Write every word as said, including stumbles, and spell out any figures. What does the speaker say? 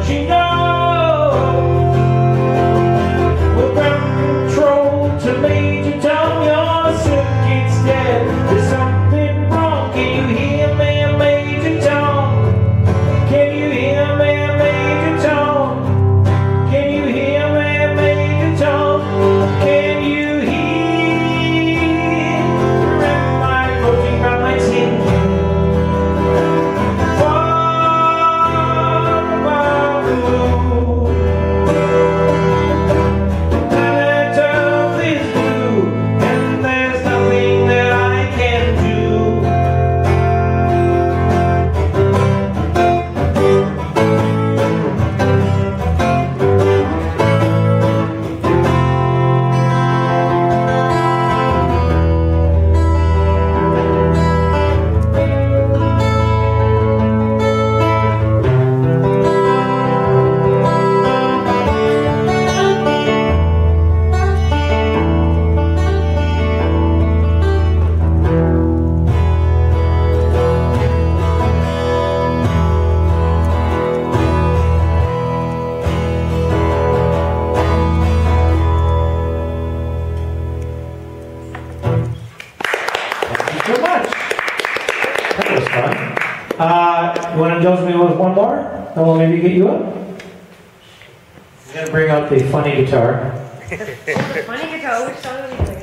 you know? Well, ground control to Major Tom, your circuit's dead. There's something wrong. Can you hear me, Major Tom? Can you hear me, Major Tom? Can you hear me, Major Tom? Can you hear? Remember my floating round my skin. So much. That was fun. Uh, you want to indulge me with one more? And we'll maybe get you up? I'm going to bring out the funny guitar. Funny guitar, which song are we playing?